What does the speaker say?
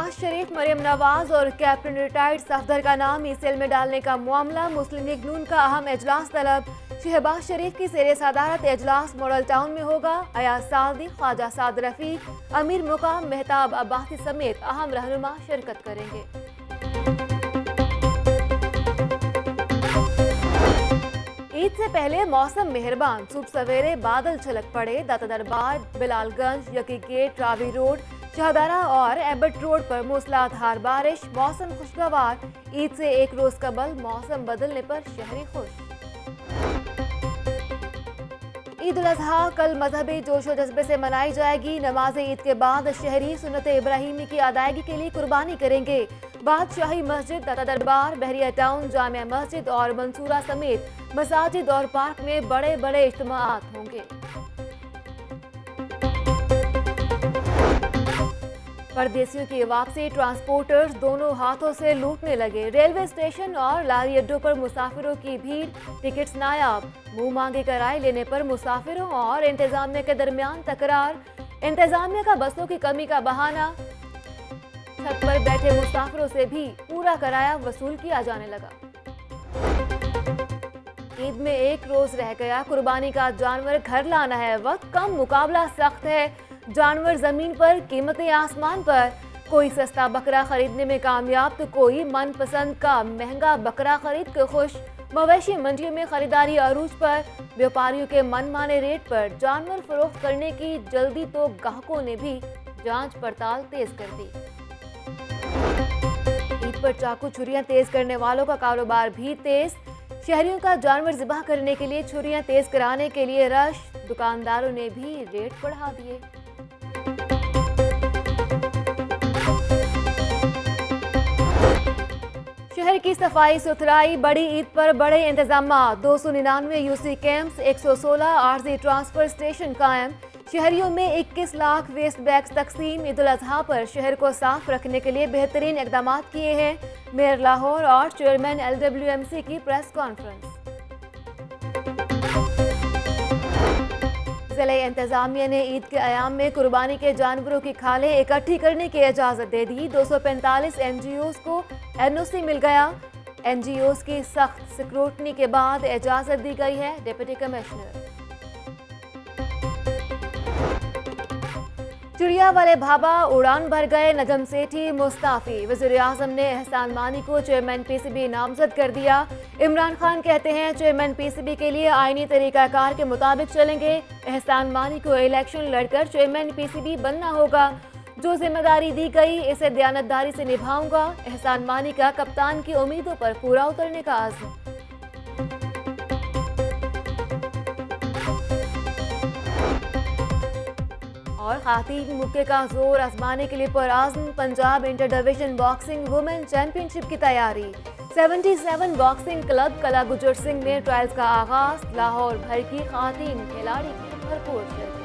शहबाज शरीफ, मरियम नवाज और captain retired Safdar का नाम ईसीएल में डालने का मामला। मुस्लिम लीग नून का अहम इजलास तलब। शहबाज शरीफ की सेरे सदारत इजलास मॉडल टाउन में होगा। अयाज सादी, ख्वाजा साद रफीक, अमीर मुकाम, मेहताब अब्बासी समेत अहम रहनुमा शिरकत करेंगे। ईद से पहले मौसम मेहरबान। सुबह सवेरे बादल छलक पड़े। दाता दरबार, बिलालगंज, यकी गेट, रावी रोड, शाहदारा और एबट रोड पर मूसलाधार बारिश। मौसम खुशगवार। ईद से एक रोज कबल मौसम बदलने पर शहरी खुश। ईद उल अजहा कल मजहबी जोशो जज्बे से मनाई जाएगी। नमाज ईद के बाद शहरी सुन्नत इब्राहिमी की अदायगी के लिए कुर्बानी करेंगे। बादशाही मस्जिद, दाता दरबार, बहरिया टाउन, जामिया मस्जिद और मंसूरा समेत मसाजिद और पार्क में बड़े बड़े इज्तिमाआत होंगे। परदेसियों की वापसी। ट्रांसपोर्टर्स दोनों हाथों से लूटने लगे। रेलवे स्टेशन और लारी अड्डों पर मुसाफिरों की भीड़। टिकट्स नायाब। मुंह मांगे किराए लेने पर मुसाफिरों और इंतजामिया के दरमियान तकरार। इंतजामिया का बसों की कमी का बहाना। छत पर बैठे मुसाफिरों से भी पूरा किराया वसूल किया जाने लगा। ईद में एक रोज रह गया। कुर्बानी का जानवर घर लाना है वक्त कम, मुकाबला सख्त है। जानवर जमीन पर, कीमतें आसमान पर। कोई सस्ता बकरा खरीदने में कामयाब तो कोई मनपसंद का महंगा बकरा खरीद कर खुश। मवेशी मंडियों में खरीदारी अरूज पर। व्यापारियों के मनमाने रेट पर जानवर फरोख्त करने की जल्दी तो ग्राहकों ने भी जांच पड़ताल तेज कर दी। ईद पर चाकू छुरियां तेज करने वालों का कारोबार भी तेज। शहरियों का जानवर ज़िबा करने के लिए छुरियां तेज कराने के लिए रश। दुकानदारों ने भी रेट बढ़ा दिए। शहर की सफाई सुथराई। बड़ी ईद पर बड़े इंतजाम। 299 UC camps, 116 RG transfer station कायम। शहरियों में 21 लाख वेस्ट बैग्स तकसीम। ईद उल अजहा पर शहर को साफ रखने के लिए बेहतरीन इकदाम किए हैं। मेयर लाहौर और चेयरमैन LWMC की प्रेस कॉन्फ्रेंस। जिला इंतजामिया ने ईद के अयाम में कुर्बानी के जानवरों की खालें इकट्ठी करने की इजाज़त दे दी। 245 NGOs को NOC मिल गया। NGOs की सख्त स्क्रूटनी के बाद इजाज़त दी गई है। Deputy commissioner. चिड़िया वाले भाबा उड़ान भर गए। नजम सेठी मुस्ताफी। वज़ीर-ए-आज़म ने एहसान मानी को चेयरमैन PCB नामजद कर दिया। इमरान खान कहते हैं चेयरमैन PCB के लिए आईनी तरीकाकार के मुताबिक चलेंगे। एहसान मानी को इलेक्शन लड़कर चेयरमैन PCB बनना होगा। जो जिम्मेदारी दी गई इसे दयानतदारी से निभाऊंगा। एहसान मानी का कप्तान की उम्मीदों पर पूरा उतरने का आज़म। और खातीन मुक्के का जोर आजमाने के लिए पुरआज़्म। Punjab inter division boxing women championship की तैयारी। 77 बॉक्सिंग क्लब कला गुजर सिंह में ट्रायल्स का आगाज। लाहौर भर की खातीन खिलाड़ी की भरपूर शिरकत।